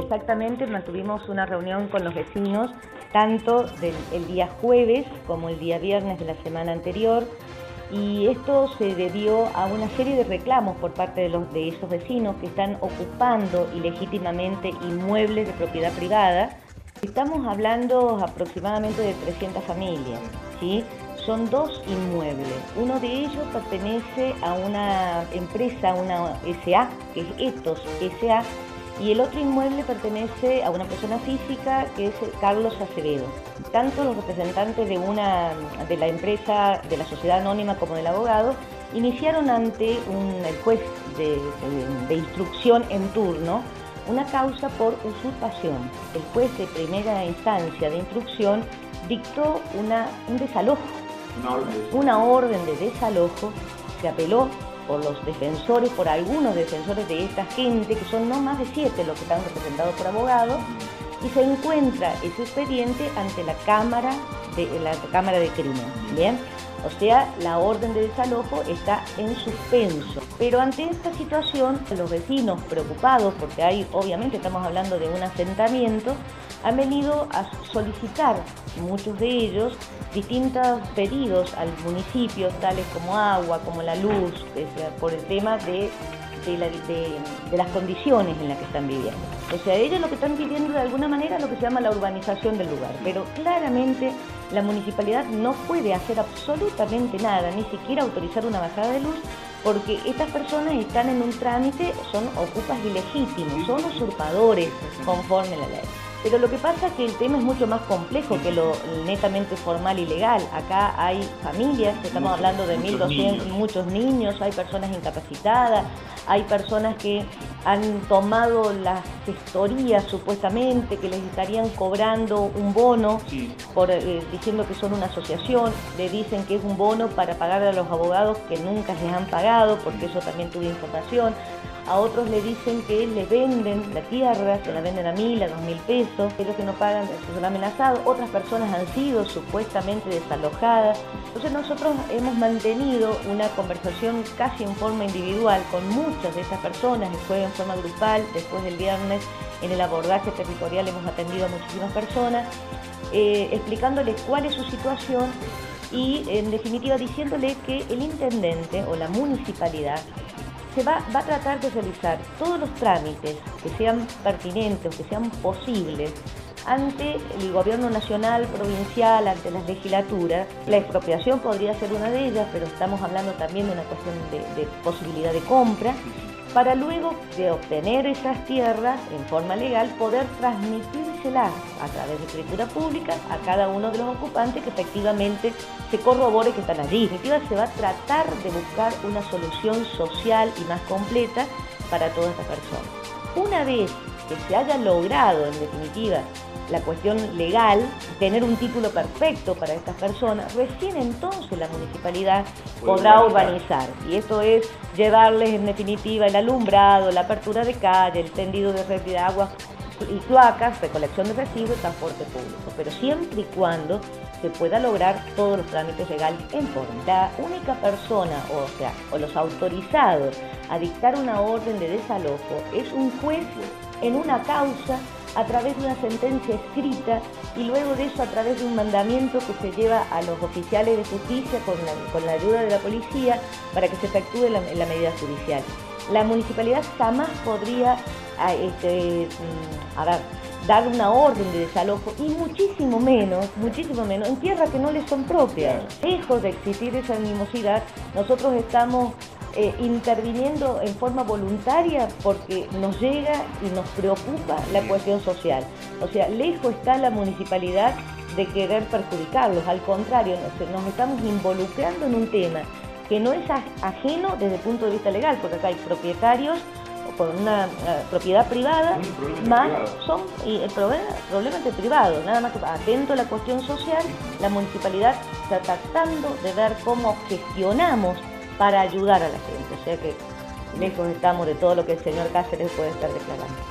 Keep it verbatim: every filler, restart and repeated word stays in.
exactamente, mantuvimos una reunión con los vecinos, tanto del el día jueves como el día viernes de la semana anterior, y esto se debió a una serie de reclamos por parte de, los, de esos vecinos que están ocupando ilegítimamente inmuebles de propiedad privada. Estamos hablando aproximadamente de trescientas familias, ¿sí? Son dos inmuebles. Uno de ellos pertenece a una empresa, una S A, que es Etos S A, y el otro inmueble pertenece a una persona física que es Carlos Acevedo. Tanto los representantes de, una, de la empresa, de la sociedad anónima, como del abogado, iniciaron ante un, el juez de, de, de instrucción en turno una causa por usurpación. El juez de primera instancia de instrucción dictó una, un desalojo, una orden de desalojo. Se apeló por los defensores, por algunos defensores de esta gente, que son no más de siete los que están representados por abogados, y se encuentra ese expediente ante la Cámara de, la Cámara de Crimen, ¿bien? O sea, la orden de desalojo está en suspenso. Pero ante esta situación, los vecinos preocupados, porque hay, obviamente estamos hablando de un asentamiento, han venido a solicitar, muchos de ellos, distintos pedidos al municipio, tales como agua, como la luz, por el tema de, de, la, de, de las condiciones en las que están viviendo. O sea, ellos lo que están pidiendo de alguna manera es lo que se llama la urbanización del lugar, pero claramente la municipalidad no puede hacer absolutamente nada, ni siquiera autorizar una bajada de luz, porque estas personas están en un trámite, son ocupas ilegítimos, son usurpadores conforme a la ley. Pero lo que pasa es que el tema es mucho más complejo que lo netamente formal y legal. Acá hay familias, estamos hablando de mil doscientos, muchos niños, hay personas incapacitadas, hay personas que han tomado las gestorías supuestamente, que les estarían cobrando un bono, sí. por, eh, diciendo que son una asociación, le dicen que es un bono para pagar a los abogados que nunca les han pagado, porque eso también tuve información. A otros le dicen que les venden la tierra, se la venden a mil, a dos mil pesos, que los que no pagan son amenazados. Otras personas han sido supuestamente desalojadas. Entonces nosotros hemos mantenido una conversación casi en forma individual con muchas de estas personas, después en forma grupal, después del viernes en el abordaje territorial hemos atendido a muchísimas personas, eh, explicándoles cuál es su situación y en definitiva diciéndoles que el intendente o la municipalidad se va, va a tratar de realizar todos los trámites que sean pertinentes, que sean posibles ante el gobierno nacional, provincial, ante las legislaturas. La expropiación podría ser una de ellas, pero estamos hablando también de una cuestión de, de posibilidad de compra, para luego de obtener esas tierras en forma legal poder transmitírselas a través de escritura pública a cada uno de los ocupantes que efectivamente se corrobore que están allí. En definitiva, se va a tratar de buscar una solución social y más completa para toda esta persona. Una vez que se haya logrado, en definitiva, la cuestión legal, tener un título perfecto para estas personas, recién entonces la municipalidad podrá urbanizar. Y esto es llevarles en definitiva el alumbrado, la apertura de calle, el tendido de red de agua y cloacas, recolección de residuos y transporte público. Pero siempre y cuando se pueda lograr todos los trámites legales en forma. La única persona, o sea, o los autorizados a dictar una orden de desalojo es un juez en una causa a través de una sentencia escrita y luego de eso a través de un mandamiento que se lleva a los oficiales de justicia con la, con la ayuda de la policía para que se efectúe la, la medida judicial. La municipalidad jamás podría a, este, a ver, dar una orden de desalojo y muchísimo menos, muchísimo menos en tierras que no les son propias. Lejos de existir esa animosidad, nosotros estamos Eh, interviniendo en forma voluntaria porque nos llega y nos preocupa la cuestión social. O sea, lejos está la municipalidad de querer perjudicarlos, al contrario, nos, nos estamos involucrando en un tema que no es ajeno desde el punto de vista legal, porque acá hay propietarios con una uh, propiedad privada, más privado. son y el problema, problema entre privados, nada más que atento a la cuestión social, la municipalidad está tratando de ver cómo gestionamos para ayudar a la gente, o sea que lejos estamos de todo lo que el señor Cáceres puede estar declarando.